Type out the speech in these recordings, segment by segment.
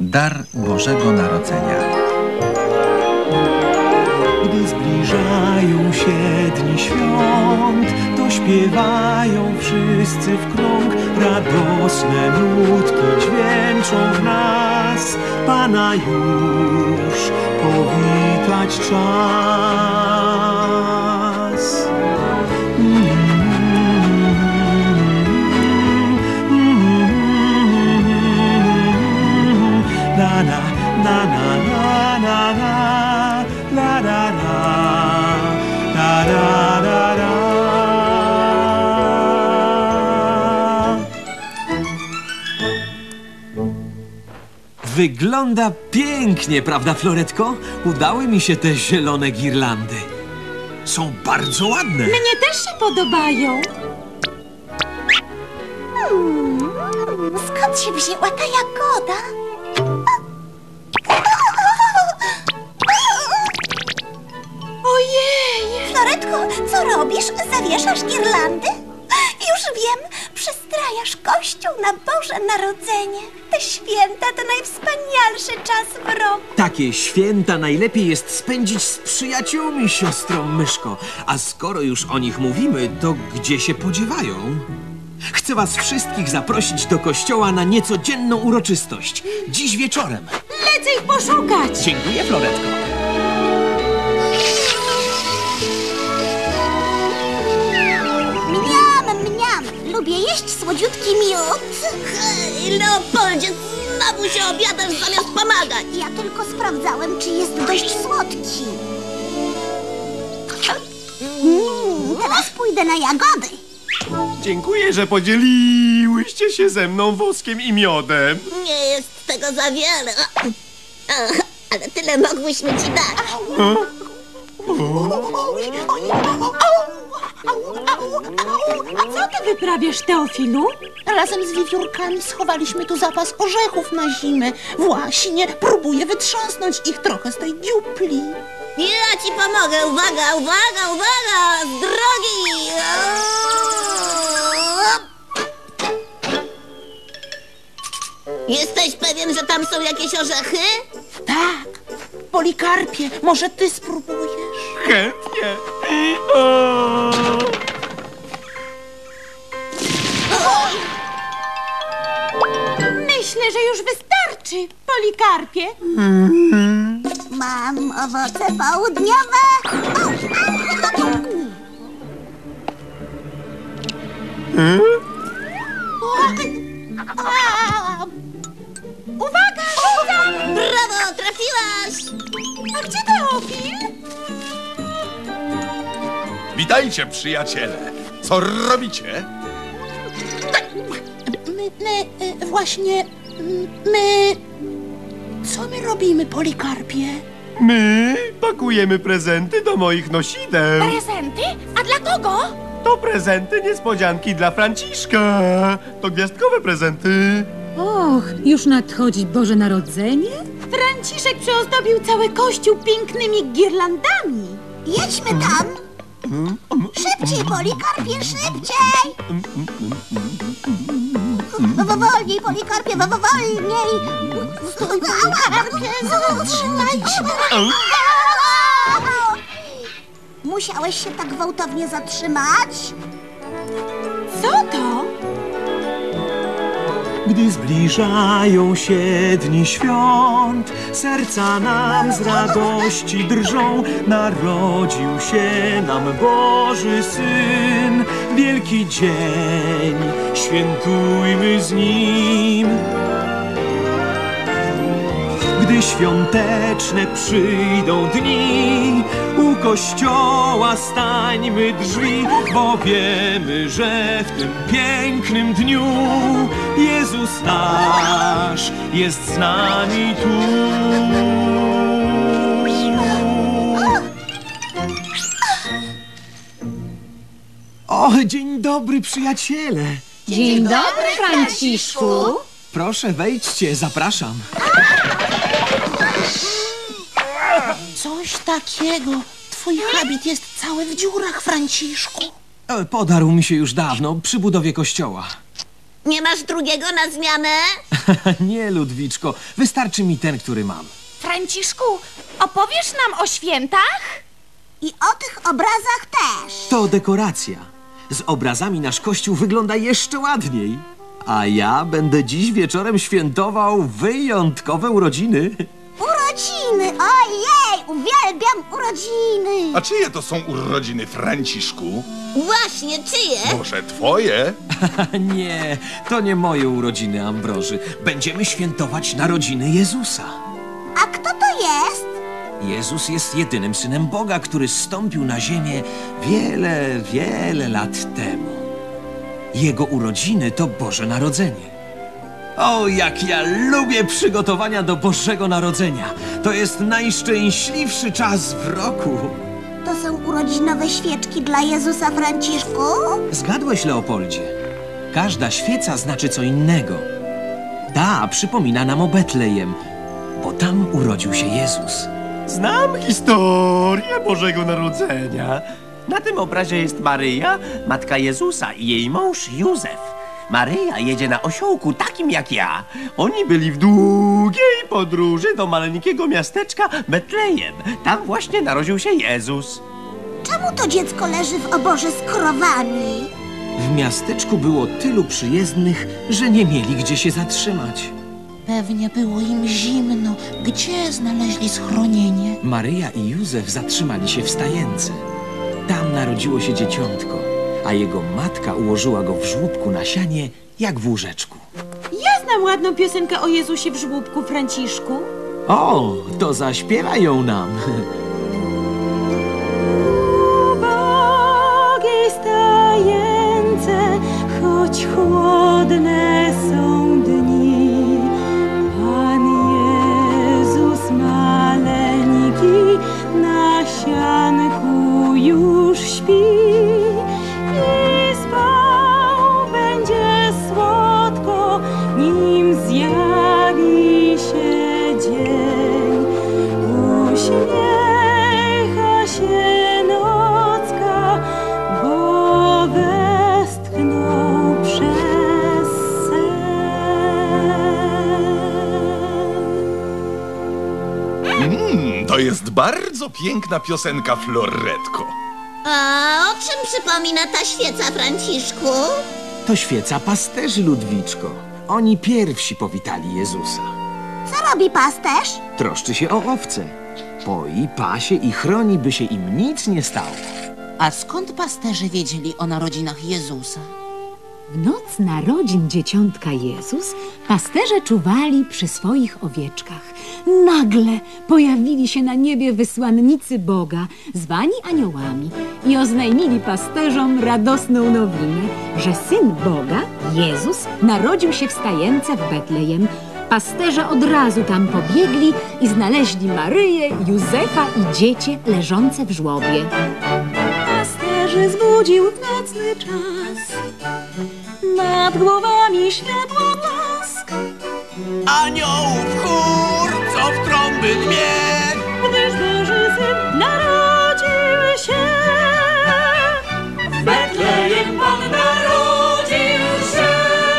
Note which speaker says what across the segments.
Speaker 1: dar Bożego Narodzenia.
Speaker 2: Gdy zbliżają się dni świąt, to śpiewają wszyscy w krąg. Radosne nutki dźwięczą w nas, Pana już powitać czas. Na na na na na na na la la la la la la. Wygląda pięknie, prawda, Floretko? Udały mi się te zielone girlandy. Są bardzo ładne.
Speaker 3: Mnie też się podobają.
Speaker 4: Skąd się wzięła ta jagoda?
Speaker 3: Ojej!
Speaker 4: Floretko, co robisz? Zawieszasz girlandy? Już wiem, przystrajasz Kościół na Boże Narodzenie. Te święta to najwspanialszy czas w roku.
Speaker 2: Takie święta najlepiej jest spędzić z przyjaciółmi, siostro Myszko. A skoro już o nich mówimy, to gdzie się podziewają? Chcę was wszystkich zaprosić do kościoła na niecodzienną uroczystość. Dziś wieczorem.
Speaker 3: Lecę ich poszukać!
Speaker 2: Dziękuję, Floretko.
Speaker 4: Mniam! Lubię jeść słodziutki miód.
Speaker 5: Hej, Leopoldzie, znowu się obiadasz zamiast pomagać.
Speaker 4: Ja tylko sprawdzałem, czy jest dość słodki. Teraz pójdę na jagody.
Speaker 6: Dziękuję, że podzieliłyście się ze mną woskiem i miodem.
Speaker 5: Nie jest tego za wiele. Ale tyle mogłyśmy ci dać.
Speaker 3: A co ty wyprawiasz, Teofilu?
Speaker 7: Razem z wiewiórkami schowaliśmy tu zapas orzechów na zimę. Właśnie próbuję wytrząsnąć ich trochę z tej dziupli.
Speaker 5: Ja ci pomogę. Uwaga, uwaga, uwaga! Z drogi! Jesteś pewien, że tam są jakieś orzechy?
Speaker 7: Tak, Polikarpie, może ty spróbujesz?
Speaker 6: Chętnie.
Speaker 3: Myślę, że już wystarczy, Polikarpie.
Speaker 4: Mam owoce południowe.
Speaker 3: Uwaga, rzucam!
Speaker 5: Brawo, trafiłaś!
Speaker 3: A gdzie Teofil?
Speaker 6: Witajcie, przyjaciele. Co robicie?
Speaker 7: My... Co my robimy, Polikarpie?
Speaker 6: My pakujemy prezenty do moich nosideł.
Speaker 3: Prezenty? A dla kogo?
Speaker 6: To prezenty niespodzianki dla Franciszka. To gwiazdkowe prezenty.
Speaker 8: Och, już nadchodzi Boże Narodzenie?
Speaker 3: Franciszek przyozdobił cały kościół pięknymi girlandami.
Speaker 4: Jedźmy tam. Szybciej, Polikarpie, szybciej! Wolniej, Polikarpie, wolniej! Stój, Polikarpie, zatrzymaj się! Musiałeś się tak gwałtownie zatrzymać?
Speaker 3: Co to?
Speaker 2: Gdy zbliżają się dni świąt, serca nam z radości drżą. Narodził się nam Boży Syn, wielki dzień, świętujmy z Nim. Gdy świąteczne przyjdą dni, u kościoła stańmy drzwi, bo wiemy, że w tym pięknym dniu Jezus nasz jest z nami tu. O, dzień dobry, przyjaciele.
Speaker 8: Dzień dobry, Franciszku.
Speaker 2: Proszę, wejdźcie, zapraszam.
Speaker 7: Coś takiego. Twój habit jest cały w dziurach, Franciszku.
Speaker 2: Podarł mi się już dawno, przy budowie kościoła.
Speaker 5: Nie masz drugiego na zmianę?
Speaker 2: Nie, Ludwiczko, wystarczy mi ten, który mam.
Speaker 3: Franciszku, opowiesz nam o świętach?
Speaker 4: I o tych obrazach też.
Speaker 2: To dekoracja. Z obrazami nasz kościół wygląda jeszcze ładniej. A ja będę dziś wieczorem świętował wyjątkowe urodziny.
Speaker 4: Urodziny! Ojej, uwielbiam urodziny!
Speaker 9: A czyje to są urodziny, Franciszku?
Speaker 5: Właśnie, czyje?
Speaker 9: Może twoje?
Speaker 2: Nie, to nie moje urodziny, Ambroży. Będziemy świętować narodziny Jezusa.
Speaker 4: A kto to jest?
Speaker 2: Jezus jest jedynym Synem Boga, który zstąpił na ziemię wiele, wiele lat temu. Jego urodziny to Boże Narodzenie. O, jak ja lubię przygotowania do Bożego Narodzenia. To jest najszczęśliwszy czas w roku.
Speaker 4: To są urodzinowe świeczki dla Jezusa, Franciszku?
Speaker 2: Zgadłeś, Leopoldzie. Każda świeca znaczy co innego. Ta przypomina nam o Betlejem, bo tam urodził się Jezus.
Speaker 6: Znam historię Bożego Narodzenia. Na tym obrazie jest Maryja, matka Jezusa i jej mąż Józef. Maryja jedzie na osiołku takim jak ja. Oni byli w długiej podróży do maleńkiego miasteczka Betlejem. Tam właśnie narodził się Jezus.
Speaker 4: Czemu to dziecko leży w oborze z krowami?
Speaker 2: W miasteczku było tylu przyjezdnych, że nie mieli gdzie się zatrzymać.
Speaker 7: Pewnie było im zimno. Gdzie znaleźli schronienie?
Speaker 2: Maryja i Józef zatrzymali się w stajence. Tam narodziło się dzieciątko, a jego matka ułożyła go w żłóbku na sianie, jak w łóżeczku.
Speaker 3: Ja znam ładną piosenkę o Jezusie w żłóbku, Franciszku.
Speaker 2: O, to zaśpiewają nam.
Speaker 3: Ubogiej stajence, choć chłodne są dni, Pan Jezus maleńki na sianku już śpi i spał będzie słodko, nim zjawi się dzień. Uśmiecha się nocka, bo westchnął przez sen.
Speaker 9: To jest bardzo piękna piosenka, Floretko.
Speaker 5: A o czym przypomina ta świeca, Franciszku?
Speaker 2: To świeca pasterzy, Ludwiczko. Oni pierwsi powitali Jezusa.
Speaker 4: Co robi pasterz?
Speaker 2: Troszczy się o owce. Poi, pasie i chroni, by się im nic nie stało.
Speaker 7: A skąd pasterze wiedzieli o narodzinach Jezusa?
Speaker 8: W noc narodzin dzieciątka Jezus pasterze czuwali przy swoich owieczkach. Nagle pojawili się na niebie wysłannicy Boga, zwani aniołami, i oznajmili pasterzom radosną nowinę, że Syn Boga, Jezus, narodził się w stajence w Betlejem. Pasterze od razu tam pobiegli i znaleźli Maryję, Józefa i dziecię leżące w żłobie.
Speaker 3: Pasterzy zbudził w nocny czas, nad głowami światło blask,
Speaker 2: Aniołów chór, co w trąby dmie.
Speaker 3: gdyż Boży Syn narodził się. W Betlejem Pan narodził się.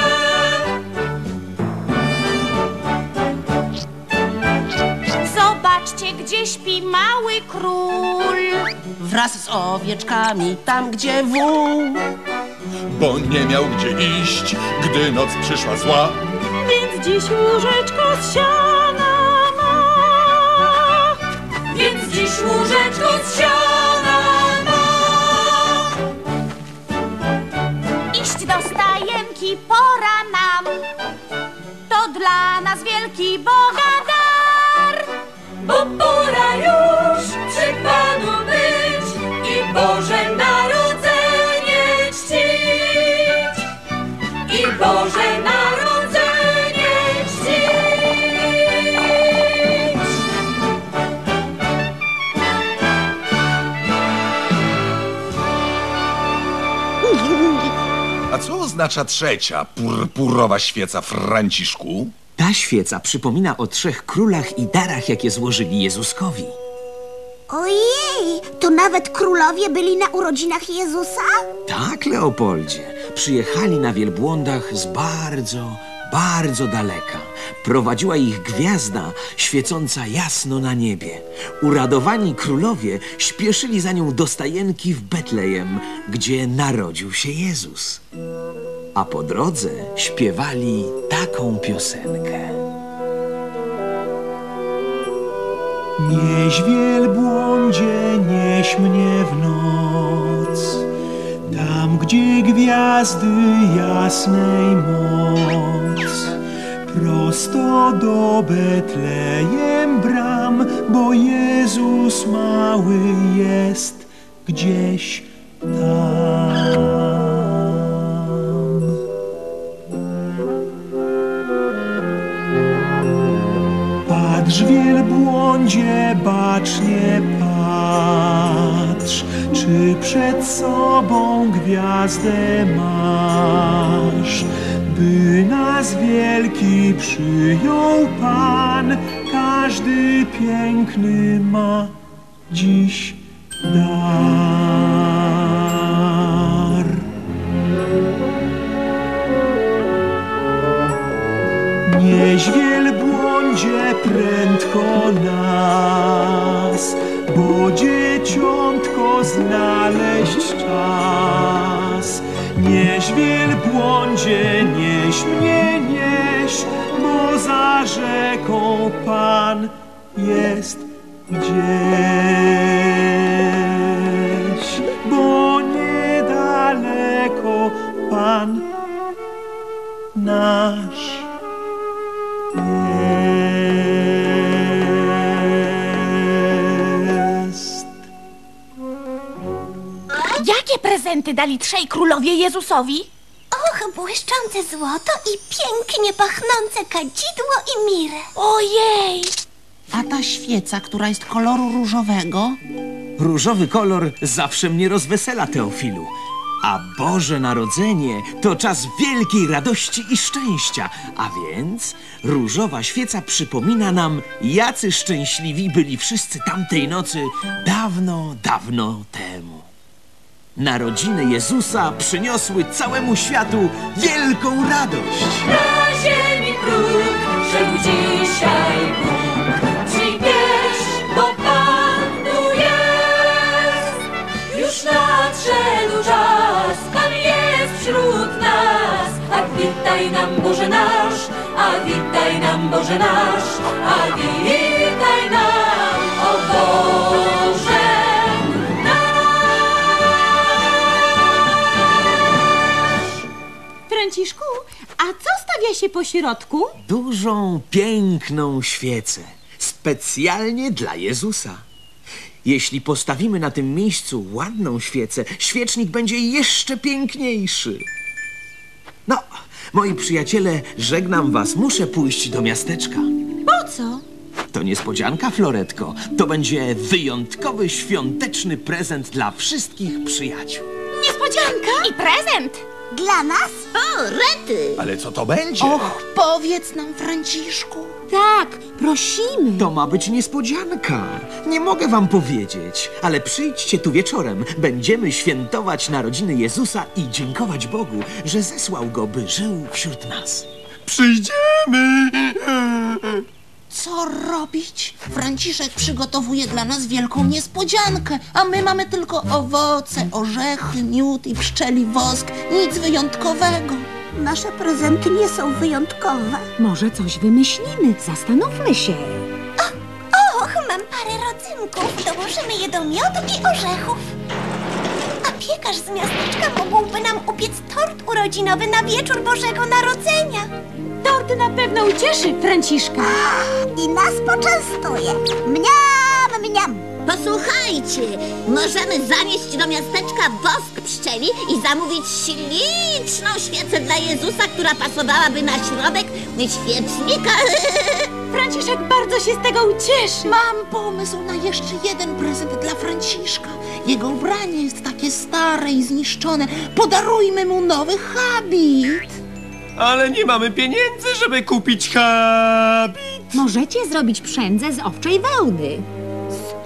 Speaker 3: Zobaczcie, gdzie śpi mały król.
Speaker 7: Wraz z owieczkami, tam gdzie wół.
Speaker 9: Bo nie miał gdzie iść, gdy noc przyszła zła.
Speaker 3: Więc dziś łóżeczko z siana ma. Więc dziś łóżeczko z siana ma. Iść do stajenki pora nam. To dla nas wielki Boga dar. Bo pora już przy Panu być i Boże Narodzenie czcić. I Boże Narodzenie czcić.
Speaker 9: A co oznacza trzecia, purpurowa świeca, Franciszku?
Speaker 2: Ta świeca przypomina o 3 królach i darach, jakie złożyli Jezuskowi.
Speaker 4: Ojej, to nawet królowie byli na urodzinach Jezusa?
Speaker 2: Tak, Leopoldzie. Przyjechali na wielbłądach z bardzo, bardzo daleka. Prowadziła ich gwiazda świecąca jasno na niebie. Uradowani królowie śpieszyli za nią do stajenki w Betlejem, gdzie narodził się Jezus. A po drodze śpiewali taką piosenkę.
Speaker 10: Nieś wielbłądzie, nieś mnie w noc, tam gdzie gwiazdy jasnej moc. Prosto do Betlejem bram, bo Jezus mały jest gdzieś tam. Patrz, wielbłądzie, bacznie patrz, czy przed sobą gwiazdę masz, by nas wielki przyjął Pan, każdy piękny ma dziś dar. Nieś wielbłądzie prędko nas, bo dzieciątko znaleźć czas. Nieś wielbłądzie, nieś mnie, nieś, bo za rzeką Pan jest gdzieś, bo niedaleko Pan nasz jest.
Speaker 11: Jakie prezenty dali trzej królowie Jezusowi?
Speaker 4: Och, błyszczące złoto i pięknie pachnące kadzidło i mirę.
Speaker 11: Ojej!
Speaker 7: A ta świeca, która jest koloru różowego?
Speaker 2: Różowy kolor zawsze mnie rozwesela, Teofilu. A Boże Narodzenie to czas wielkiej radości i szczęścia. A więc różowa świeca przypomina nam, jacy szczęśliwi byli wszyscy tamtej nocy dawno, dawno temu. Narodziny Jezusa przyniosły całemu światu wielką radość.
Speaker 12: Na ziemi próg szedł dzisiaj Bóg. Przyjdź, bo Pan tu jest. Już nadszedł czas, Pan jest wśród nas. A witaj nam Boże nasz, a witaj nam Boże nasz, a witaj nam, o Boże.
Speaker 3: Franciszku, a co stawia się po środku?
Speaker 2: Dużą, piękną świecę. Specjalnie dla Jezusa. Jeśli postawimy na tym miejscu ładną świecę, świecznik będzie jeszcze piękniejszy. No, moi przyjaciele, żegnam was. Muszę pójść do miasteczka.
Speaker 3: Po co?
Speaker 2: To niespodzianka, Floretko. To będzie wyjątkowy, świąteczny prezent dla wszystkich przyjaciół.
Speaker 11: Niespodzianka? I prezent!
Speaker 4: Dla nas?
Speaker 5: O, rety!
Speaker 9: Ale co to będzie?
Speaker 7: Och, powiedz nam, Franciszku.
Speaker 8: Tak, prosimy.
Speaker 2: To ma być niespodzianka. Nie mogę wam powiedzieć, ale przyjdźcie tu wieczorem. Będziemy świętować narodziny Jezusa i dziękować Bogu, że zesłał Go, by żył wśród nas.
Speaker 9: Przyjdziemy!
Speaker 7: Co robić? Franciszek przygotowuje dla nas wielką niespodziankę, a my mamy tylko owoce, orzechy, miód i pszczeli wosk. Nic wyjątkowego.
Speaker 4: Nasze prezenty nie są wyjątkowe.
Speaker 8: Może coś wymyślimy, zastanówmy się.
Speaker 4: Och, mam parę rodzynków. Dołożymy je do miodu i orzechów. A piekarz z miasteczka mógłby nam upiec tort urodzinowy na wieczór Bożego Narodzenia.
Speaker 3: Tort na pewno ucieszy Franciszka.
Speaker 4: I nas poczęstuje. Mniam, mniam.
Speaker 5: Posłuchajcie, możemy zanieść do miasteczka wosk pszczeli i zamówić śliczną świecę dla Jezusa, która pasowałaby na środek świecznika.
Speaker 3: Franciszek bardzo się z tego ucieszy.
Speaker 7: Mam pomysł na jeszcze jeden prezent dla Franciszka. Jego ubranie jest takie stare i zniszczone. Podarujmy mu nowy habit.
Speaker 6: Ale nie mamy pieniędzy, żeby kupić habit.
Speaker 8: Możecie zrobić przędzę z owczej wełny.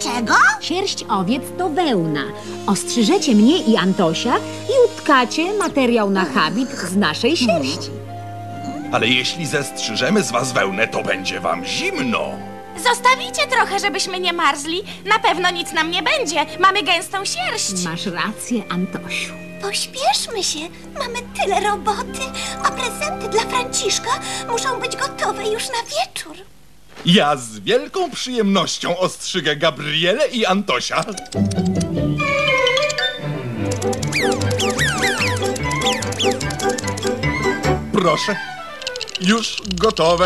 Speaker 5: czego?
Speaker 8: Sierść owiec to wełna. Ostrzyżecie mnie i Antosia i utkacie materiał na habit z naszej sierści.
Speaker 9: Ale jeśli zestrzyżemy z was wełnę, to będzie wam zimno.
Speaker 11: Zostawicie trochę, żebyśmy nie marzli. Na pewno nic nam nie będzie. Mamy gęstą sierść.
Speaker 8: Masz rację, Antosiu.
Speaker 4: Pośpieszmy się, mamy tyle roboty, a prezenty dla Franciszka muszą być gotowe już na wieczór.
Speaker 9: Ja z wielką przyjemnością ostrzygę Gabrielę i Antosia. Proszę, już gotowe.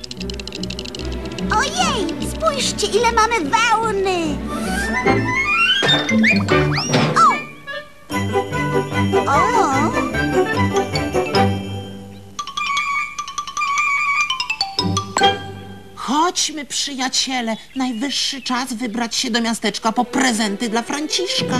Speaker 4: Ojej, spójrzcie, ile mamy wełny! O!
Speaker 7: Chodźmy, przyjaciele. Najwyższy czas wybrać się do miasteczka po prezenty dla Franciszka.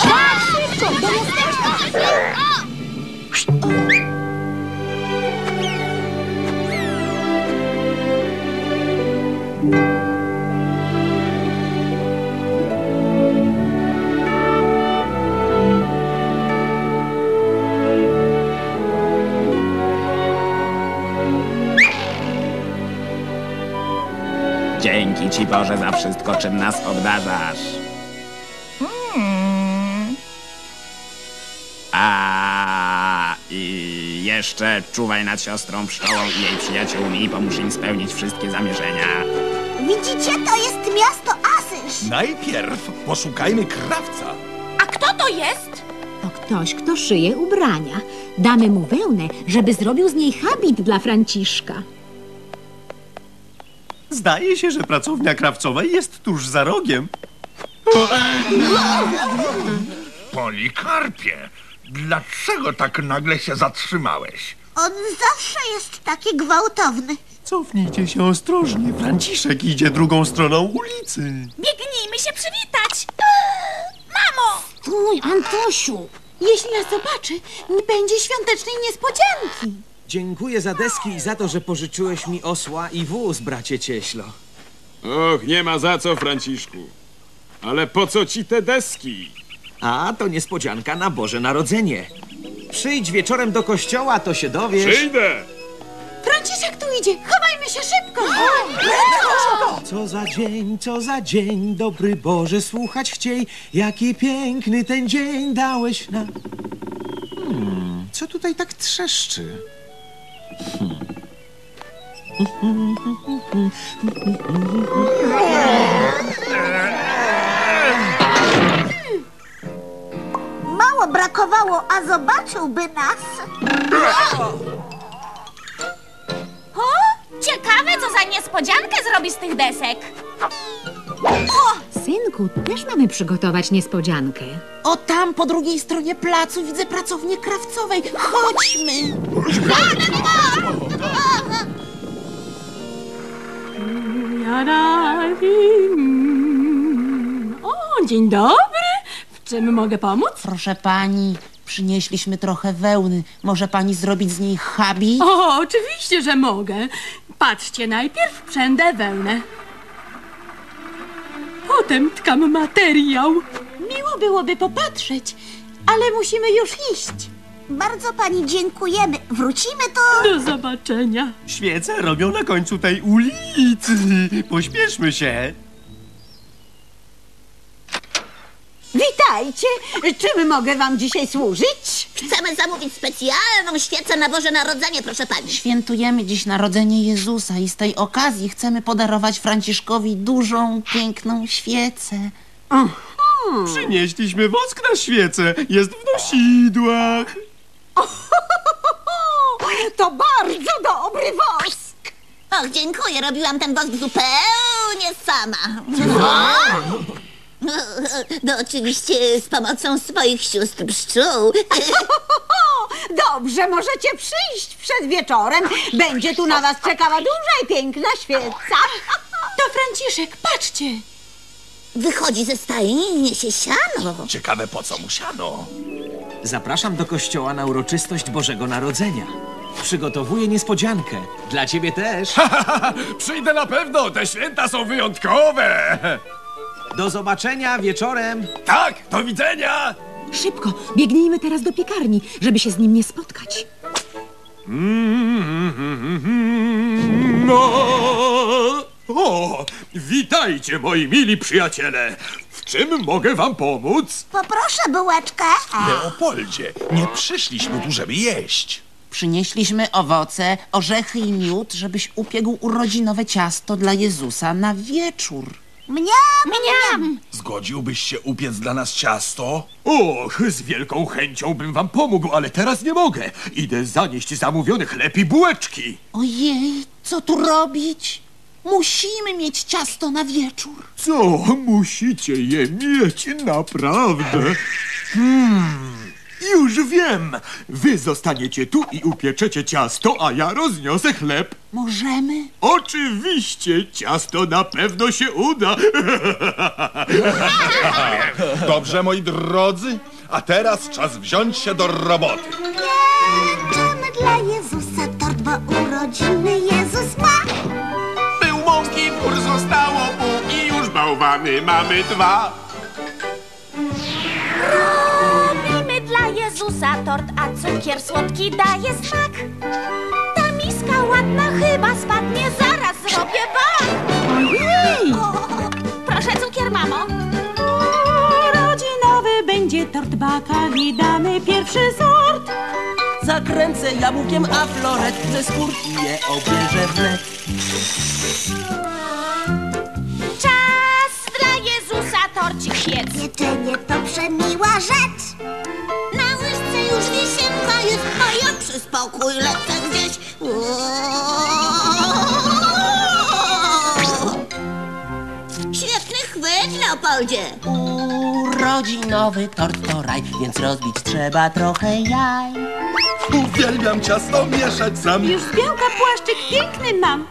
Speaker 13: Dzięki Ci, Boże, za wszystko, czym nas obdarzasz. I jeszcze czuwaj nad siostrą pszczołą i jej przyjaciółmi i pomóż im spełnić wszystkie zamierzenia.
Speaker 4: Widzicie, to jest miasto Asyż.
Speaker 9: Najpierw poszukajmy krawca.
Speaker 11: A kto to jest?
Speaker 8: To ktoś, kto szyje ubrania. Damy mu wełnę, żeby zrobił z niej habit dla Franciszka.
Speaker 6: Zdaje się, że pracownia krawcowej jest tuż za rogiem.
Speaker 9: Polikarpie, dlaczego tak nagle się zatrzymałeś?
Speaker 4: On zawsze jest taki gwałtowny.
Speaker 6: Cofnijcie się ostrożnie. Franciszek idzie drugą stroną ulicy.
Speaker 11: Biegnijmy się przywitać. Mamo!
Speaker 3: Stój, Antosiu! Jeśli nas zobaczy, nie będzie świątecznej niespodzianki.
Speaker 2: Dziękuję za deski i za to, że pożyczyłeś mi osła i wóz, bracie Cieślo.
Speaker 14: Och, nie ma za co, Franciszku. Ale po co ci te deski?
Speaker 2: A, to niespodzianka na Boże Narodzenie. Przyjdź wieczorem do kościoła, to się dowiesz.
Speaker 14: Przyjdę!
Speaker 3: Franciszek tu idzie! Chowajmy się szybko!
Speaker 2: Co za dzień, dobry Boże, słuchać chciej, jaki piękny ten dzień dałeś na... Co tutaj tak trzeszczy?
Speaker 4: Mało brakowało, a zobaczyłby nas.
Speaker 11: O, ciekawe, co za niespodziankę zrobi z tych desek.
Speaker 8: Synku, też mamy przygotować niespodziankę.
Speaker 7: O, tam po drugiej stronie placu widzę pracownię krawcowej. Chodźmy.
Speaker 3: O, dzień dobry! W czym mogę pomóc?
Speaker 7: Proszę pani, przynieśliśmy trochę wełny. Może pani zrobić z niej habit?
Speaker 3: O, oczywiście, że mogę. Patrzcie, najpierw przędę wełnę. Potem tkam materiał. Miło byłoby popatrzeć, ale musimy już iść.
Speaker 4: Bardzo pani dziękujemy. Wrócimy to...
Speaker 3: Do zobaczenia.
Speaker 6: Świece robią na końcu tej ulicy. Pośpieszmy się.
Speaker 3: Witajcie! Czym mogę wam dzisiaj służyć?
Speaker 5: Chcemy zamówić specjalną świecę na Boże Narodzenie, proszę pani.
Speaker 7: Świętujemy dziś narodzenie Jezusa i z tej okazji chcemy podarować Franciszkowi dużą, piękną świecę.
Speaker 6: Przynieśliśmy wosk na świecę. Jest w nosidłach.
Speaker 3: To bardzo dobry wosk!
Speaker 5: Och, dziękuję, robiłam ten wosk zupełnie sama. No oczywiście z pomocą swoich sióstr pszczół.
Speaker 3: Dobrze, możecie przyjść przed wieczorem. Będzie tu na was czekała duża i piękna świeca. To Franciszek, patrzcie.
Speaker 5: Wychodzi ze stajni i niesie siano.
Speaker 9: Ciekawe, po co mu siano?
Speaker 2: Zapraszam do kościoła na uroczystość Bożego Narodzenia. Przygotowuję niespodziankę. Dla ciebie też.
Speaker 9: Przyjdę na pewno, te święta są wyjątkowe.
Speaker 2: Do zobaczenia wieczorem.
Speaker 9: Tak, do widzenia!
Speaker 8: Szybko, biegnijmy teraz do piekarni, żeby się z nim nie spotkać.
Speaker 14: O, witajcie, moi mili przyjaciele. W czym mogę wam pomóc?
Speaker 4: Poproszę bułeczkę.
Speaker 9: Leopoldzie, nie przyszliśmy tu, żeby jeść.
Speaker 7: Przynieśliśmy owoce, orzechy i miód, żebyś upiekł urodzinowe ciasto dla Jezusa na wieczór.
Speaker 4: Mniam!
Speaker 9: Zgodziłbyś się upiec dla nas ciasto?
Speaker 14: Och, z wielką chęcią bym wam pomógł, ale teraz nie mogę. Idę zanieść zamówiony chleb i bułeczki.
Speaker 7: Ojej, co tu robić? Musimy mieć ciasto na wieczór.
Speaker 14: Co? Musicie je mieć, naprawdę? Już wiem. Wy zostaniecie tu i upieczecie ciasto, a ja rozniosę chleb.
Speaker 7: Możemy?
Speaker 14: Oczywiście, ciasto na pewno się uda.
Speaker 9: Dobrze, moi drodzy, a teraz czas wziąć się do roboty.
Speaker 4: Pieczemy dla Jezusa tort, bo urodziny Jezus ma.
Speaker 6: Był mąki, wór zostało pół i już bałwany mamy 2.
Speaker 11: Robimy dla Jezusa tort, a cukier słodki daje smak. Ta miska ładna chyba spadnie, zaraz zrobię bak.
Speaker 8: Ojej!
Speaker 11: Proszę cukier, mamo.
Speaker 3: Urodzinowy będzie tort bakali, damy pierwszy sort.
Speaker 6: Zakręcę jabłkiem, a floret ze skórki je obierze wnet.
Speaker 11: Czas dla Jezusa torcik piec.
Speaker 4: Pieczenie to przemiła rzecz.
Speaker 5: Na łyżce już wisienka jest, a ja przy spokój lecę gdzieś. Świetny chwyt, Leopoldzie.
Speaker 6: Urodzinowy tort to raj, więc rozbić trzeba trochę jaj.
Speaker 9: Uwielbiam ciasto mieszać sam.
Speaker 3: Już z białka płaszczyk piękny mam.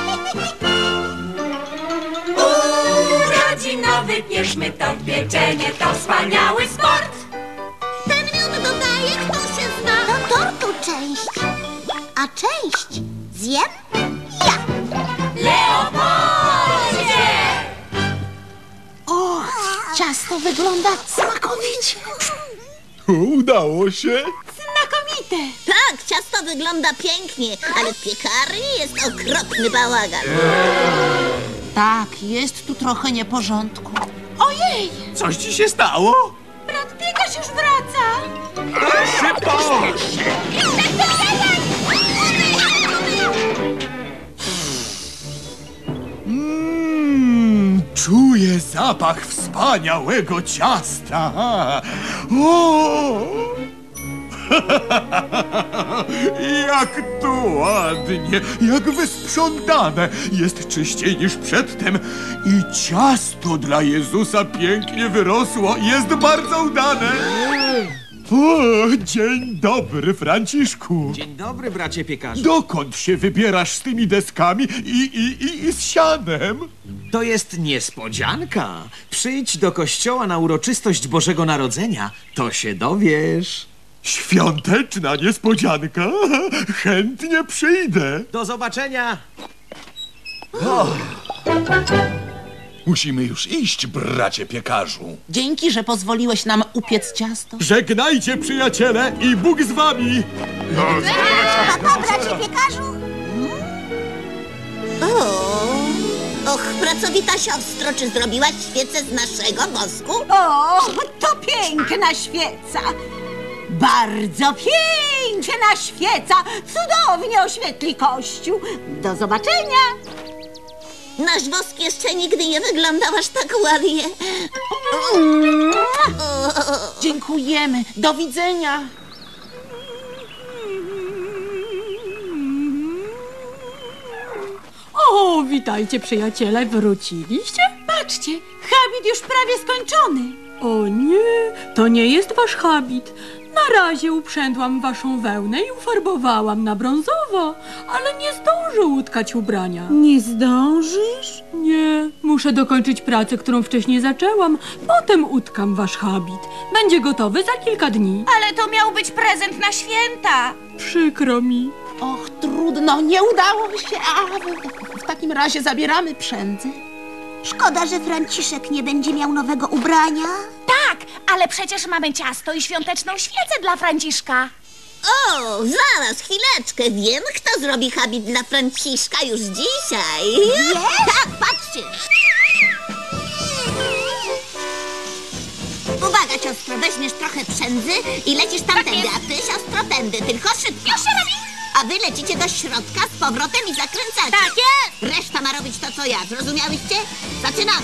Speaker 12: Urodzinowy pieszmy tort, pieczenie to wspaniały sport.
Speaker 5: Ten miód dodaje, kto się zna.
Speaker 4: Do tortu część. A część zjem ja.
Speaker 12: Leopoldzie!
Speaker 7: Och, ciasto wygląda smakowicie.
Speaker 9: Udało się.
Speaker 3: Znakomite.
Speaker 5: Tak, ciasto wygląda pięknie, ale w piekarni jest okropny bałagan.
Speaker 7: Tak, jest tu trochę nieporządku.
Speaker 3: Ojej,
Speaker 6: Coś ci się stało?
Speaker 3: brat piekarz już wraca.
Speaker 6: Szybko!
Speaker 14: Czuję zapach wspaniałego ciasta. O! Jak to ładnie, jak wysprzątane. Jest czyściej niż przedtem. I ciasto dla Jezusa pięknie wyrosło. Jest bardzo udane. O, dzień dobry, Franciszku.
Speaker 2: Dzień dobry, bracie piekarzu.
Speaker 14: Dokąd się wybierasz z tymi deskami i z sianem?
Speaker 2: To jest niespodzianka. Przyjdź do kościoła na uroczystość Bożego Narodzenia. To się dowiesz.
Speaker 14: Świąteczna niespodzianka. Chętnie przyjdę.
Speaker 2: Do zobaczenia.
Speaker 9: Musimy już iść, bracie piekarzu.
Speaker 7: Dzięki, że pozwoliłeś nam upiec ciasto.
Speaker 14: Żegnajcie, przyjaciele, i Bóg z wami.
Speaker 4: Papa, bracie piekarzu.
Speaker 5: Och, pracowita siostro, czy zrobiłaś świecę z naszego wosku?
Speaker 3: O, to piękna świeca. Bardzo piękna świeca. Cudownie oświetli kościół. Do zobaczenia.
Speaker 5: Nasz wosk jeszcze nigdy nie wyglądał aż tak ładnie.
Speaker 7: Dziękujemy. Do widzenia.
Speaker 8: O, witajcie przyjaciele, wróciliście?
Speaker 3: Patrzcie, habit już prawie skończony.
Speaker 8: O nie, to nie jest wasz habit. Na razie uprzędłam waszą wełnę i ufarbowałam na brązowo, ale nie zdążę utkać ubrania.
Speaker 3: Nie zdążysz?
Speaker 8: Nie, muszę dokończyć pracę, którą wcześniej zaczęłam. Potem utkam wasz habit. Będzie gotowy za kilka dni.
Speaker 11: Ale to miał być prezent na święta.
Speaker 8: Przykro mi.
Speaker 7: Och, trudno, nie udało się. A w takim razie zabieramy przędzę.
Speaker 4: Szkoda, że Franciszek nie będzie miał nowego ubrania.
Speaker 11: Tak, ale przecież mamy ciasto i świąteczną świecę dla Franciszka.
Speaker 5: O, zaraz, chwileczkę. Wiem, kto zrobi habit dla Franciszka już dzisiaj. Tak, patrzcie. Uwaga, siostro, weźmiesz trochę przędzy i lecisz tamtędy, a ty, siostro, tędy, tylko szybko.
Speaker 11: Już się robi.
Speaker 5: A wy lecicie do środka z powrotem i zakręcacie.
Speaker 11: Tak jest.
Speaker 5: Reszta ma robić to, co ja. Zrozumiałyście? Zaczynamy.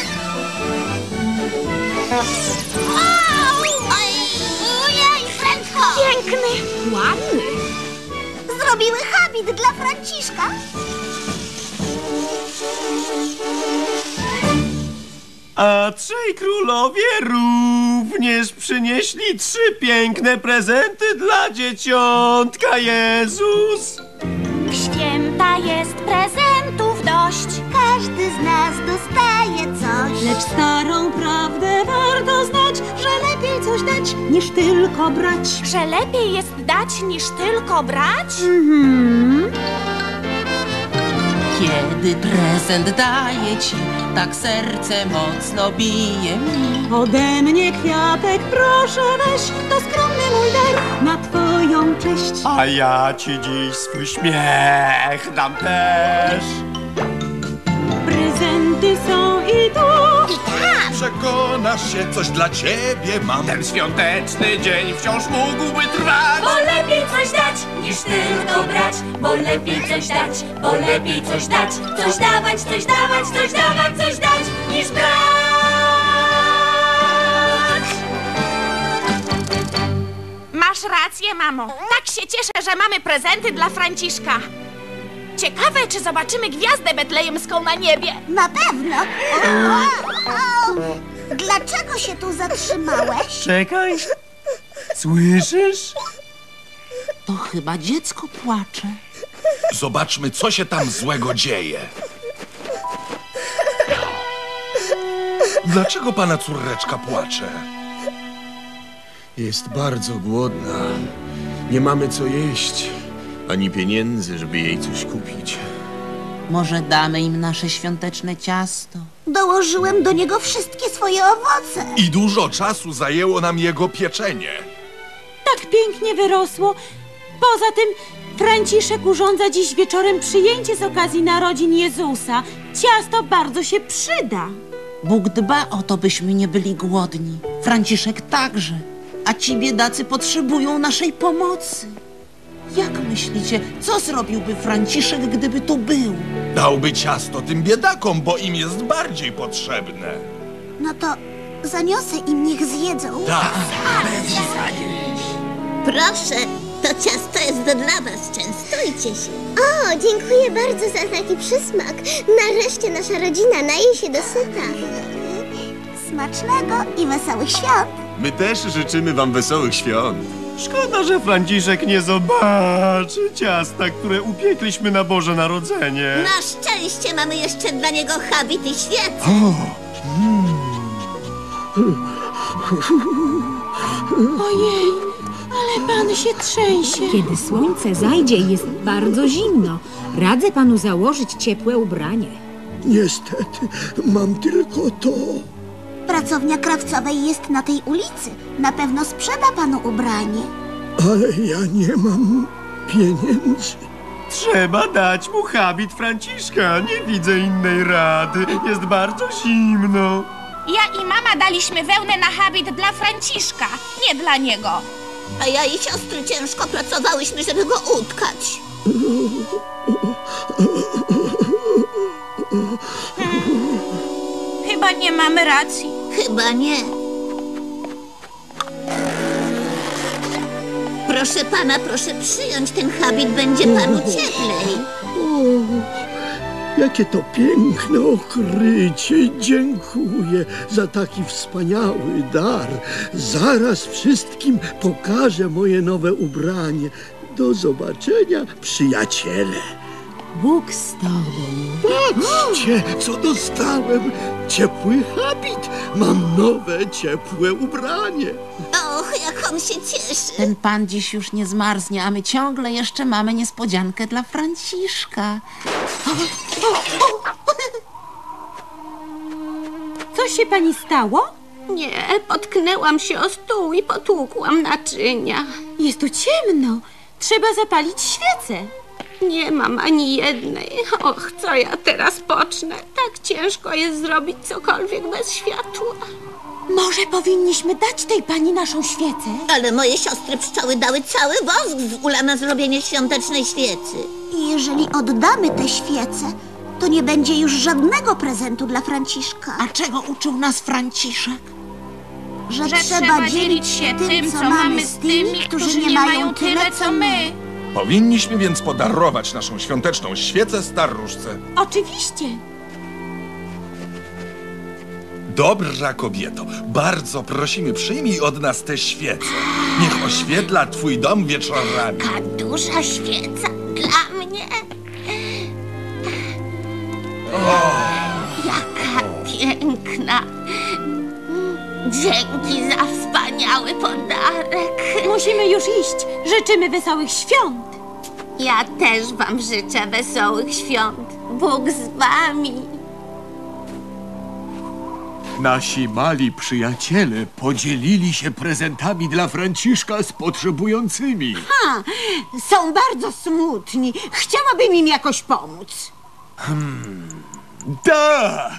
Speaker 4: Ojej, prędko!
Speaker 11: Piękny.
Speaker 8: Ładny.
Speaker 4: Zrobiły habit dla Franciszka.
Speaker 6: A trzej królowie również przynieśli 3 piękne prezenty dla dzieciątka Jezus.
Speaker 11: W święta jest prezentów dość.
Speaker 4: Każdy z nas dostaje coś.
Speaker 8: Lecz starą prawdę warto znać, że lepiej coś dać, niż tylko brać.
Speaker 11: Że lepiej jest dać niż tylko brać?
Speaker 15: Kiedy prezent daję ci, tak serce mocno bije mi.
Speaker 8: Ode mnie kwiatek proszę weź, to skromny mój dar na twoją cześć.
Speaker 6: A ja ci dziś swój śmiech dam też.
Speaker 8: Prezenty są i tu.
Speaker 9: Przekonasz się, coś dla ciebie mam.
Speaker 6: Ten świąteczny dzień wciąż mógłby trwać.
Speaker 12: Bo lepiej coś dać, niż tylko brać. Bo lepiej coś dać, bo lepiej coś dać. Coś dawać, coś dawać, coś dawać, coś dać, niż brać.
Speaker 11: Masz rację, mamo. Tak się cieszę, że mamy prezenty dla Franciszka. Ciekawe, czy zobaczymy gwiazdę betlejemską na niebie.
Speaker 4: Na pewno. Dlaczego się tu zatrzymałeś?
Speaker 6: Czekaj. Słyszysz?
Speaker 7: To chyba dziecko płacze.
Speaker 9: Zobaczmy, co się tam złego dzieje. Dlaczego pana córeczka płacze?
Speaker 16: Jest bardzo głodna. Nie mamy co jeść, ani pieniędzy, żeby jej coś kupić.
Speaker 7: Może damy im nasze świąteczne ciasto?
Speaker 4: Dołożyłem do niego wszystkie swoje owoce.
Speaker 9: I dużo czasu zajęło nam jego pieczenie.
Speaker 8: Tak pięknie wyrosło. Poza tym Franciszek urządza dziś wieczorem przyjęcie z okazji narodzin Jezusa. Ciasto bardzo się przyda.
Speaker 7: Bóg dba o to, byśmy nie byli głodni. Franciszek także. A ci biedacy potrzebują naszej pomocy. Jak myślicie, co zrobiłby Franciszek, gdyby tu był?
Speaker 9: Dałby ciasto tym biedakom, bo im jest bardziej potrzebne.
Speaker 4: No to zaniosę im, niech zjedzą.
Speaker 9: Tak.
Speaker 5: Proszę, to ciasto jest dla was. Częstujcie się. O, dziękuję bardzo za taki przysmak. Nareszcie nasza rodzina naje się dosyta.
Speaker 4: Smacznego i wesołych świąt.
Speaker 16: My też życzymy wam wesołych świąt.
Speaker 6: Szkoda, że Franciszek nie zobaczy ciasta, które upiekliśmy na Boże Narodzenie.
Speaker 5: Na szczęście mamy jeszcze dla niego habit i świecę.
Speaker 8: Ojej, ale pan się trzęsie. Kiedy słońce zajdzie i jest bardzo zimno, radzę panu założyć ciepłe ubranie.
Speaker 17: Niestety, mam tylko to.
Speaker 4: Pracownia krawcowej jest na tej ulicy. Na pewno sprzeda panu ubranie.
Speaker 17: Ale ja nie mam pieniędzy.
Speaker 6: Trzeba dać mu habit Franciszka. Nie widzę innej rady. Jest bardzo zimno.
Speaker 11: Ja i mama daliśmy wełnę na habit dla Franciszka, nie dla niego.
Speaker 5: A ja i siostry ciężko pracowałyśmy, żeby go utkać.
Speaker 11: Chyba nie mamy racji.
Speaker 5: Chyba nie. Proszę pana, proszę przyjąć ten habit, będzie panu cieplej.
Speaker 17: Jakie to piękne okrycie. Dziękuję za taki wspaniały dar. Zaraz wszystkim pokażę moje nowe ubranie. Do zobaczenia, przyjaciele.
Speaker 8: Bóg z tobą.
Speaker 17: Patrzcie, co dostałem. Ciepły habit. Mam nowe, ciepłe ubranie.
Speaker 5: Och, jak on się cieszy.
Speaker 7: Ten pan dziś już nie zmarznie, a my ciągle jeszcze mamy niespodziankę dla Franciszka.
Speaker 3: Co się pani stało?
Speaker 11: Nie, potknęłam się o stół i potłukłam naczynia.
Speaker 3: Jest tu ciemno. Trzeba zapalić świecę.
Speaker 11: Nie mam ani jednej. Och, co ja teraz pocznę? Tak ciężko jest zrobić cokolwiek bez światła.
Speaker 3: Może powinniśmy dać tej pani naszą świecę?
Speaker 5: Ale moje siostry pszczoły dały cały wosk z ula na zrobienie świątecznej świecy.
Speaker 4: Jeżeli oddamy te świece, to nie będzie już żadnego prezentu dla Franciszka.
Speaker 7: A czego uczył nas Franciszek?
Speaker 4: Że trzeba dzielić się tym, co mamy z tymi, którzy nie mają tyle, co my.
Speaker 9: Powinniśmy więc podarować naszą świąteczną świecę staruszce.
Speaker 3: Oczywiście.
Speaker 9: Dobra kobieto, bardzo prosimy, przyjmij od nas tę świecę. Niech oświetla twój dom wieczorami.
Speaker 4: Taka duża świeca dla mnie.
Speaker 11: Jaka piękna. Dzięki za wspaniały podarek.
Speaker 3: Musimy już iść. Życzymy wesołych świąt.
Speaker 11: Ja też wam życzę wesołych świąt. Bóg z wami.
Speaker 14: Nasi mali przyjaciele podzielili się prezentami dla Franciszka z potrzebującymi.
Speaker 3: Są bardzo smutni. Chciałabym im jakoś pomóc.
Speaker 14: Tak!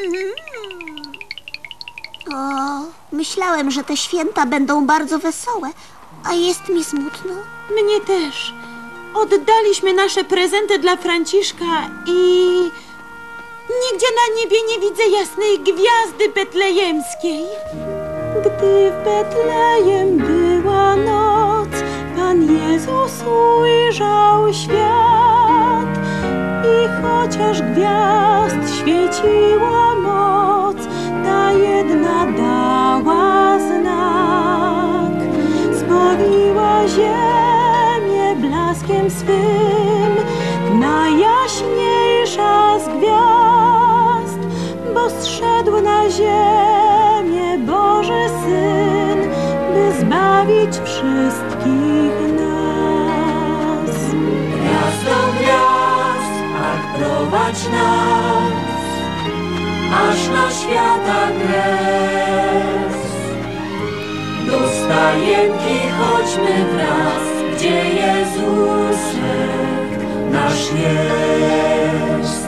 Speaker 4: O, myślałem, że te święta będą bardzo wesołe, a jest mi smutno.
Speaker 3: Mnie też. Oddaliśmy nasze prezenty dla Franciszka i... nigdzie na niebie nie widzę jasnej gwiazdy betlejemskiej. Gdy w Betlejem była noc, Pan Jezus ujrzał świat. I chociaż gwiazd świeciła moc, ta jedna dała znak. Zbawiła ziemię blaskiem swym, najjaśniejsza z gwiazd, bo zszedł na ziemię Boży Syn, by zbawić wszystkich nas.
Speaker 12: Gwiazdo gwiazd, ach prowadź nas, aż na świata kres. Do stajenki chodźmy wraz, gdzie Jezusek nasz jest.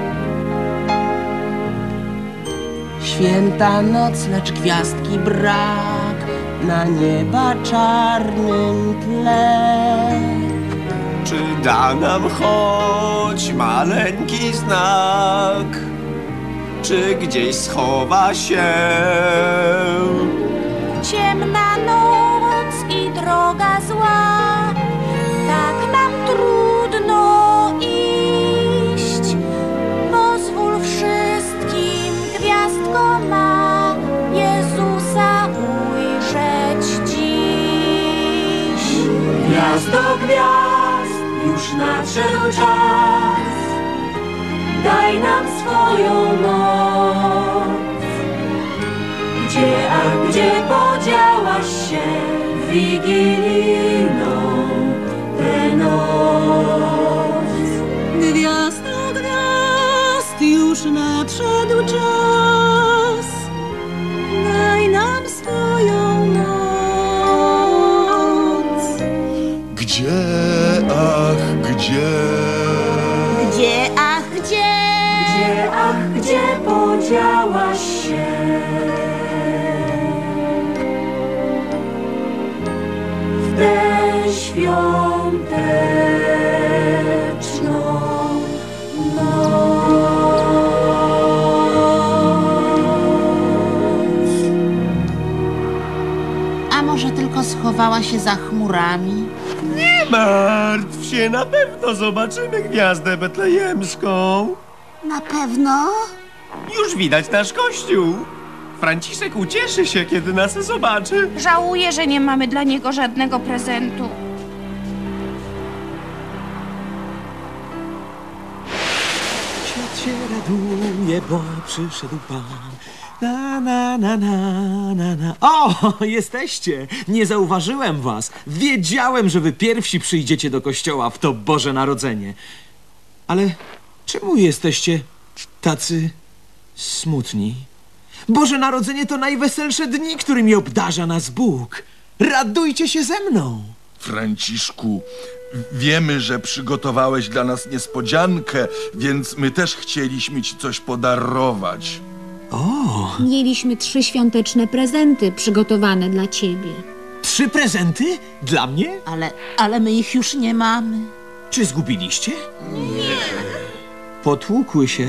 Speaker 15: Święta noc, lecz gwiazdki brak na nieba czarnym tle.
Speaker 6: Czy da nam choć maleńki znak? Czy gdzieś schowa się?
Speaker 11: Ciemna noc i droga zła, tak nam trudno iść. Pozwól wszystkim, gwiazdko ma, Jezusa ujrzeć dziś.
Speaker 12: Gwiazdo gwiazd, już nadszedł czas, daj nam swoją moc. Gdzie podziałaś się w wigilijną tę noc?
Speaker 3: Gwiazdo gwiazd, już nadszedł czas, daj nam swoją moc.
Speaker 9: Gdzie, ach, gdzie?
Speaker 3: Gdzie, ach, gdzie?
Speaker 12: Gdzie, ach, gdzie podziałaś się? W tę świąteczną noc.
Speaker 7: A może tylko schowała się za chmurami?
Speaker 6: Nie martw się, na pewno zobaczymy gwiazdę betlejemską.
Speaker 4: Na pewno?
Speaker 6: Już widać nasz kościół. Franciszek ucieszy się, kiedy nas zobaczy.
Speaker 11: Żałuję, że nie mamy dla niego żadnego prezentu.
Speaker 2: Świat się raduje, bo przyszedł Pan. Na, na, na, na, na, na. O, jesteście! Nie zauważyłem was. Wiedziałem, że wy pierwsi przyjdziecie do kościoła w to Boże Narodzenie. Ale czemu jesteście tacy smutni? Boże Narodzenie to najweselsze dni, którymi obdarza nas Bóg. Radujcie się ze mną.
Speaker 9: Franciszku, wiemy, że przygotowałeś dla nas niespodziankę, więc my też chcieliśmy ci coś podarować.
Speaker 2: O!
Speaker 8: Mieliśmy 3 świąteczne prezenty przygotowane dla ciebie.
Speaker 2: 3 prezenty? Dla mnie?
Speaker 7: Ale my ich już nie mamy.
Speaker 2: Czy zgubiliście? Nie. Potłukły się?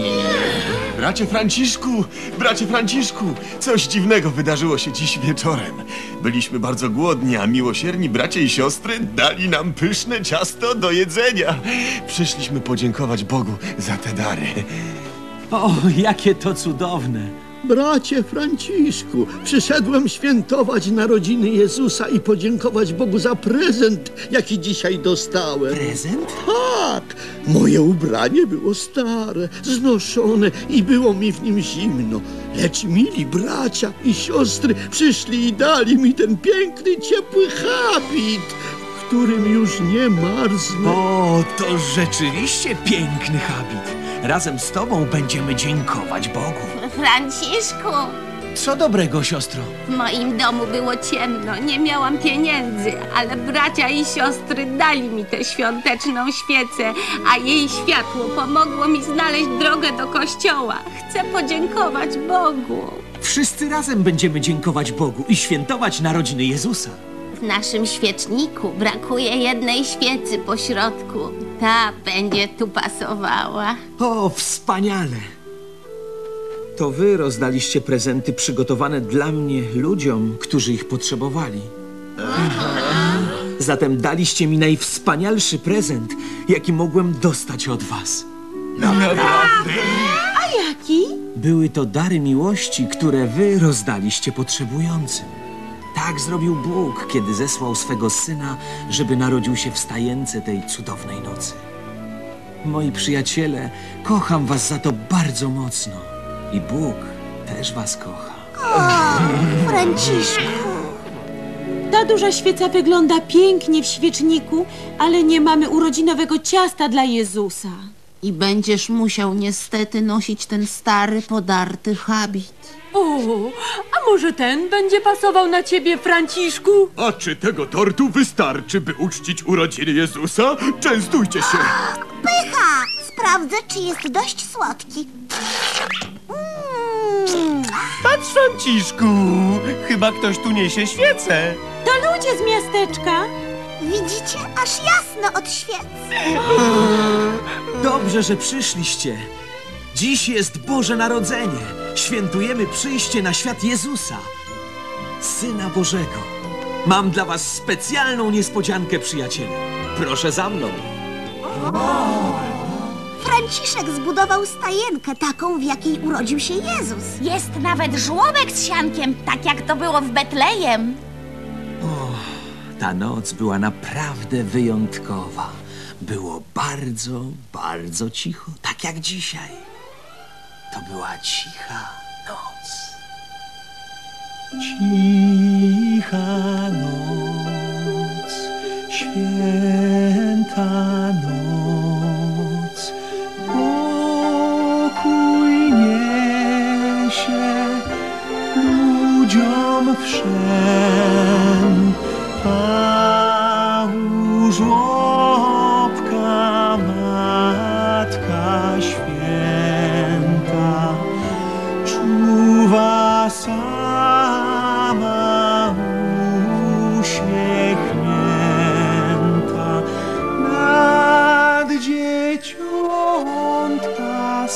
Speaker 16: Bracie Franciszku, coś dziwnego wydarzyło się dziś wieczorem. Byliśmy bardzo głodni, a miłosierni bracia i siostry dali nam pyszne ciasto do jedzenia. Przyszliśmy podziękować Bogu za te dary.
Speaker 2: O, jakie to cudowne.
Speaker 17: Bracie Franciszku, przyszedłem świętować narodziny Jezusa i podziękować Bogu za prezent, jaki dzisiaj dostałem.
Speaker 2: Prezent?
Speaker 17: Tak, moje ubranie było stare, znoszone i było mi w nim zimno. Lecz mili bracia i siostry przyszli i dali mi ten piękny, ciepły habit, w którym już nie marznę.
Speaker 2: O, to rzeczywiście piękny habit. Razem z tobą będziemy dziękować Bogu.
Speaker 4: Franciszku,
Speaker 2: Co dobrego, siostro?
Speaker 11: W moim domu było ciemno, nie miałam pieniędzy, ale bracia i siostry dali mi tę świąteczną świecę, a jej światło pomogło mi znaleźć drogę do kościoła. Chcę podziękować Bogu.
Speaker 2: Wszyscy razem będziemy dziękować Bogu i świętować narodziny Jezusa.
Speaker 4: w naszym świeczniku brakuje jednej świecy po środku. Ta będzie tu pasowała.
Speaker 2: O, wspaniale! To wy rozdaliście prezenty przygotowane dla mnie ludziom, którzy ich potrzebowali. Zatem daliście mi najwspanialszy prezent, jaki mogłem dostać od was.
Speaker 3: Naprawdę? A jaki?
Speaker 2: Były to dary miłości, które wy rozdaliście potrzebującym. Tak zrobił Bóg, kiedy zesłał swego Syna, żeby narodził się w stajence tej cudownej nocy. Moi przyjaciele, kocham was za to bardzo mocno. I Bóg też was kocha.
Speaker 4: O, Franciszku.
Speaker 3: Ta duża świeca wygląda pięknie w świeczniku, ale nie mamy urodzinowego ciasta dla Jezusa.
Speaker 7: I będziesz musiał niestety nosić ten stary, podarty habit.
Speaker 3: O, a może ten będzie pasował na ciebie, Franciszku?
Speaker 14: A czy tego tortu wystarczy, by uczcić urodziny Jezusa? Częstujcie się!
Speaker 4: Pycha! Sprawdzę, czy jest dość słodki.
Speaker 6: Patrz, Franciszku! Chyba ktoś tu niesie świecę.
Speaker 3: To ludzie z miasteczka.
Speaker 4: Widzicie? Aż jasno od świecy.
Speaker 2: Dobrze, że przyszliście. Dziś jest Boże Narodzenie. Świętujemy przyjście na świat Jezusa, Syna Bożego. Mam dla was specjalną niespodziankę, przyjaciele. Proszę za mną.
Speaker 4: Franciszek zbudował stajenkę taką, w jakiej urodził się Jezus.
Speaker 11: Jest nawet żłobek z siankiem, tak jak to było w Betlejem.
Speaker 2: O, ta noc była naprawdę wyjątkowa. Było bardzo, bardzo cicho, tak jak dzisiaj. To była cicha noc.
Speaker 10: Cicha noc, święta noc, pokój niesie ludziom wszem, a u żłobka Matka Święta czuwa sama uśmiechnięta nad dzieciątka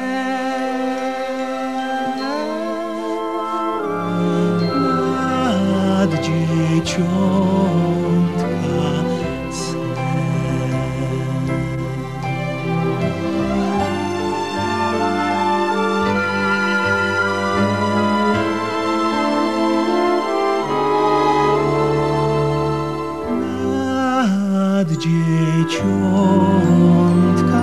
Speaker 10: snem, nad dzieciątka snem. Nad dzieciątka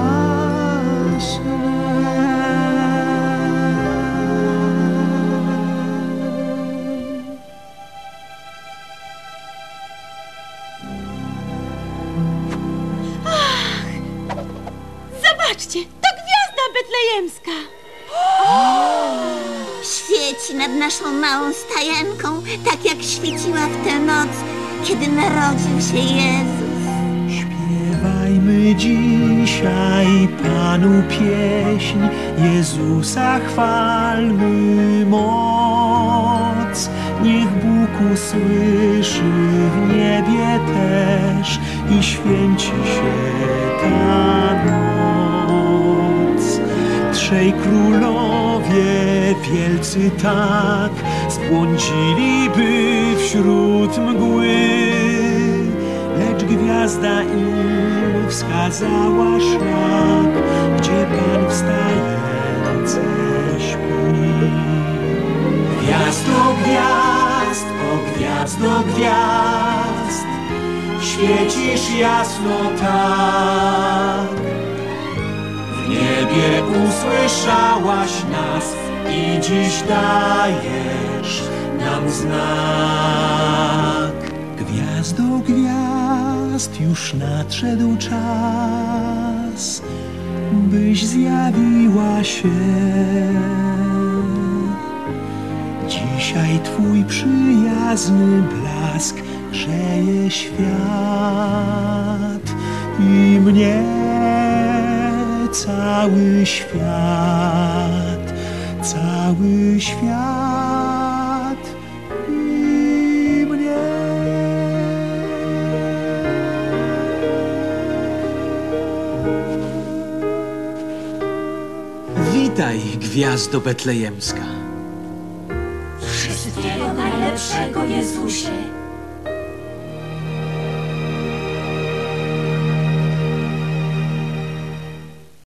Speaker 3: Zobaczcie, to gwiazda betlejemska.
Speaker 5: świeci nad naszą małą stajenką, tak jak świeciła w tę noc, kiedy narodził się Jezus.
Speaker 10: Śpiewajmy dzisiaj Panu pieśń, Jezusa chwalmy moc. Niech Bóg usłyszy w niebie też i święci się ta noc. Trzej królowie wielcy tak zbłądziliby wśród mgły, lecz gwiazda im wskazała szlak, gdzie Pan wstający śpi. Gwiazdo gwiazd, o gwiazdo gwiazd, świecisz jasno tak. W niebie usłyszałaś nas i dziś dajesz nam znak. Gwiazdo gwiazd, już nadszedł czas, byś zjawiła się. Dzisiaj Twój przyjazny blask grzeje świat i mnie cały świat, cały świat i mnie.
Speaker 2: Witaj, gwiazdo betlejemska.
Speaker 12: Wszystkiego najlepszego, Jezusie.